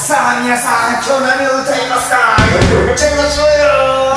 さあ皆さん、今日何を歌いますか？歌っちゃいましょうよ。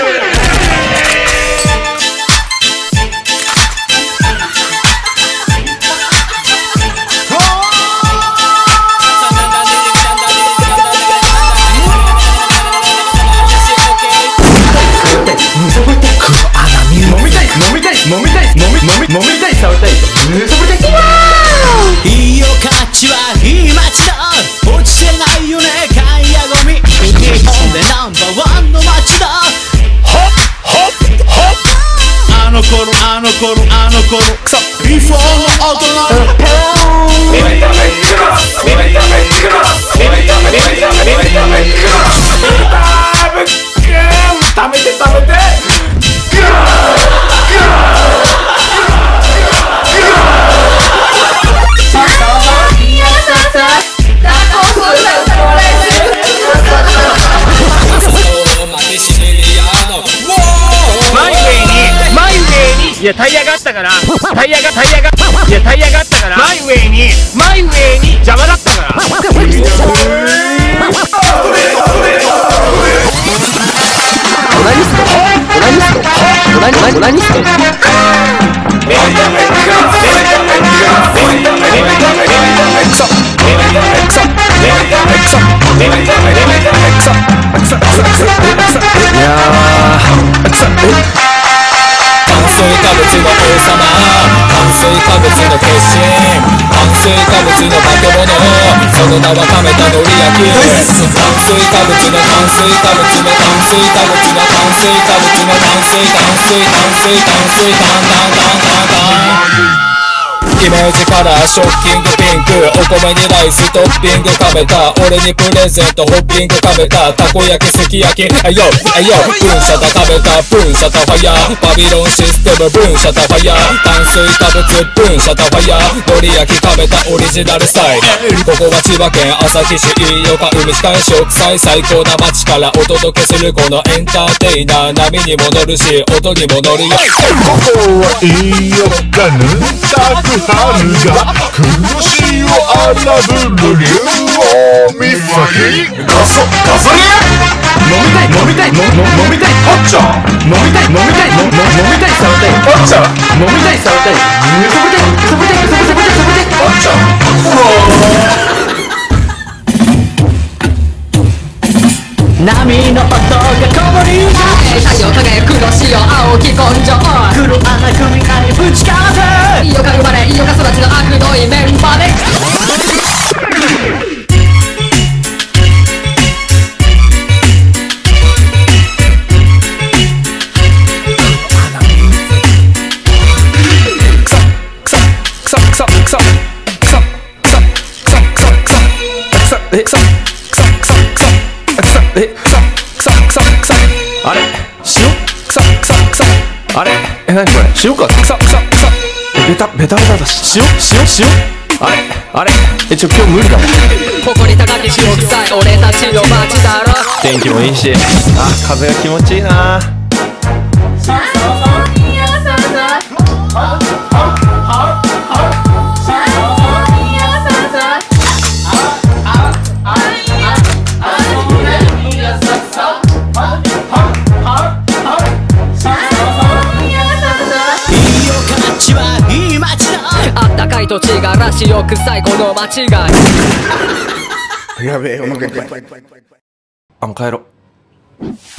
いいよ価値はいい街だ。落ちてないよね買いやゴミ。日本でナンバーワンの街だ。ホッホッホッ。あの頃クソビフォーの大人。食べていやタイヤがあったからタイヤがあったからマイウェイに邪魔だったから。 炭水化物の王様、炭水化物の化身、炭水化物の化け物、その名は亀田のり焼き。炭水化物の炭水化物の炭水化物の炭水化物の炭水イメージカラーショッキングピンク、お米にライストッピング亀田、俺にプレゼントホッピング亀田、たこ焼きすき焼きえよブンシャタ亀田、ブンシャタファイヤー、バビロンシステムブンシャタファイヤー、炭水化物ブンシャタファイヤー、のり焼き亀田オリジナルスタイル。ここは千葉県旭市飯岡海近い食材最高な街からお届けするこのエンターテイナー、波にも乗るし音にも乗るよ。 ここは飯岡ヌンタク春が苦しいを荒ぶる竜王見先ガソリン飲みたいホッチャ飲みたい触りたいホッチャ飲みたい触りたい揺さぶりたいホッチャ波の音がこぼり太陽輝く黒潮青き根性黒穴組合ぶち風井岡生まれ井岡育ちの悪どいメンバーであれ塩あれ何これ塩かベタだし塩あれ今日無理だわ。 誇り高き塩臭い俺たちの街だろ。 天気もいいし風が気持ちいいな。 あったかい土地がらしよ臭いこの街がやべえ、うまくいっぱい。 帰ろう。